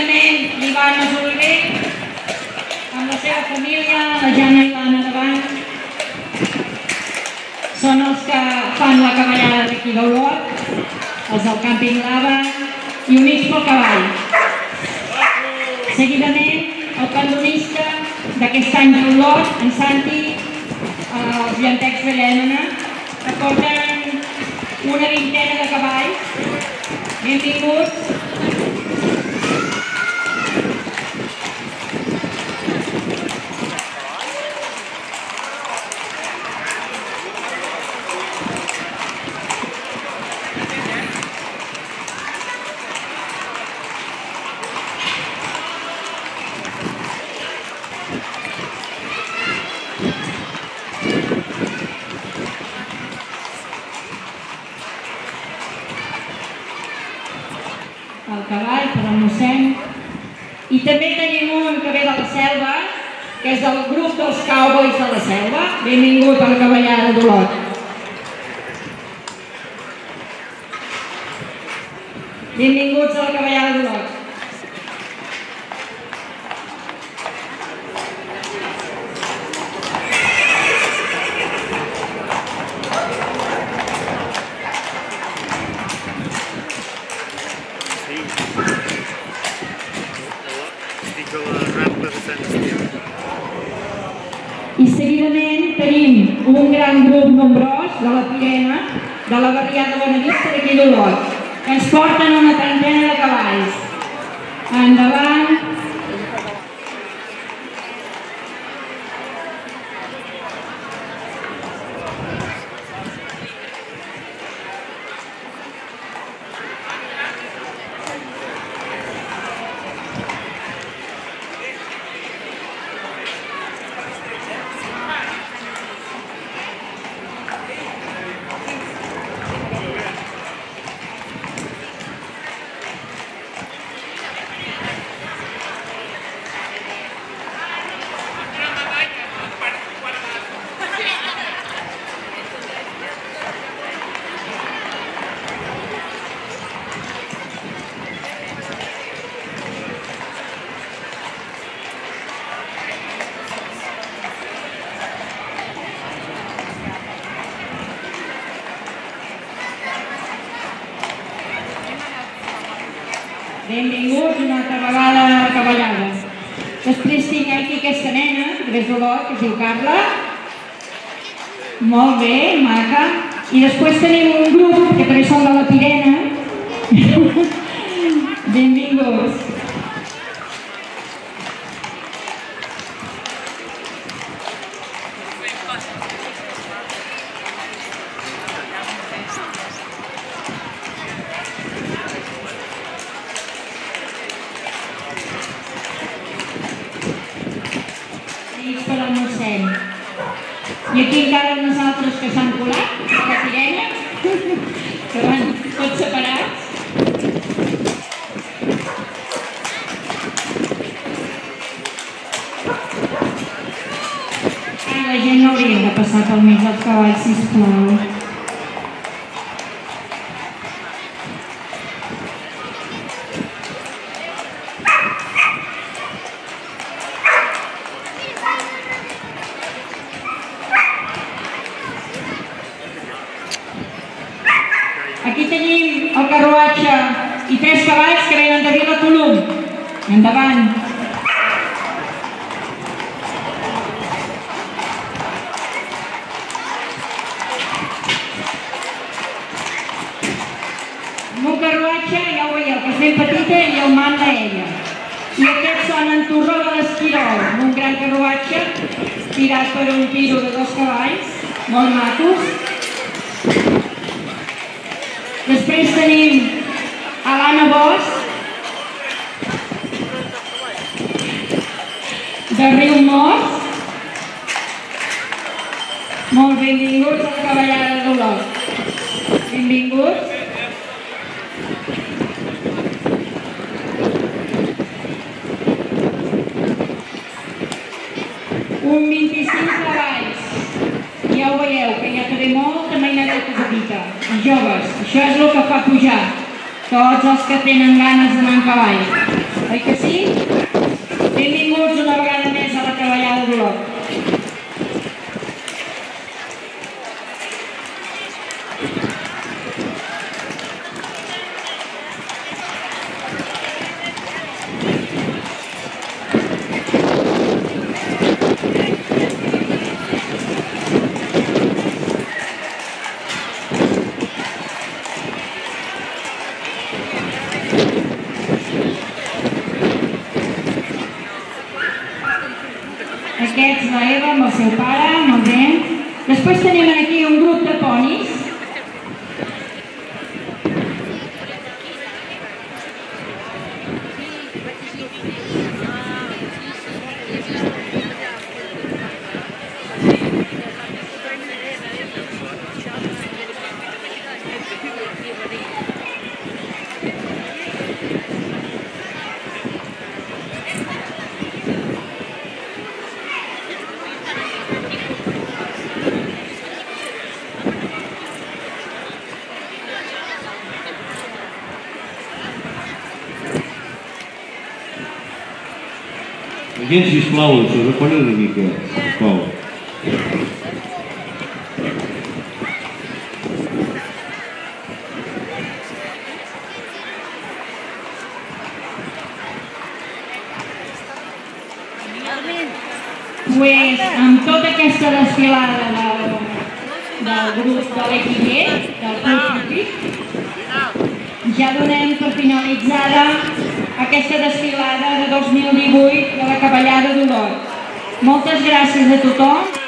Seguidament, l'Ivan Masoliver, amb la seva família, la Jana i l'Anna davant. Són els que fan la cavallada d'aquí d'Olot, els del càmping Lava i Units pel Cavall. Seguidament, el pandonista d'aquest any d'Olot, en Santi, els llantecs de Llémena, que porten una vintena de cavalls. Benvinguts. El cavall per al mossèn. I també tenim un que ve de la Selva, que és del grup dels Cowboys de la Selva. Benvingut a la cavallada d'Olot. Benvinguts a la cavallada d'Olot. I seguidament tenim un gran grup nombrós de la Pirena, de la barriada Bonavista d'aquí d'Olot, que ens porten una trentena de cavalls. Endavant. Benvinguts una altra vegada a la cavallada. Després tinc aquí aquesta nena, des d'Olot, que es diu Carla. Molt bé, maca. I després tenim un grup, que també són de la Pirena. Benvinguts. Per al mossèn. I aquí encara uns altres que s'han colat, a la Pirena, que van tots separats. La gent no hauria de passar pel mig dels cavalls, sisplau. Aquí tenim el carruatge i 3 cavalls que venen de Vilacolum. Endavant. Amb un carruatge, ja ho veieu, que és ben petita i el manda ella. I aquests són en Torró de l'Esquirol, amb un gran carruatge tirat per un tiro de 2 cavalls, molt macos. Després tenim a l'Anna Bosch, de Riumors. Molt benvinguts a la cavallada d'Olot. Benvinguts. Un 25 cavalls. Ja ho veieu, que ja té molta mainadeta petita. Els joves, això és el que fa pujar tots els que tenen ganes d'anar en cavall. Oi que sí? Benvinguts una vegada més a la Cavallada d'Olot. Aquests, la Eva amb el seu pare, molt bé. Després tenim aquí un grup de ponis. Gent, sisplau, us recorda una mica, sisplau. Pues, amb tota aquesta desfilada del grup de l'Equillet, del Club Hípic, ja donem per finalitzada aquesta desfilada de 2018 de la Cavallada d'Olot. Moltes gràcies a tothom.